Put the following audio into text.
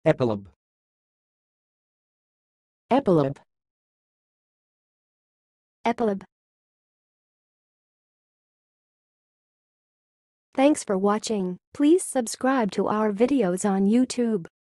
Epilobe. Epilobe. Epilobe. Thanks for watching. Please subscribe to our videos on YouTube.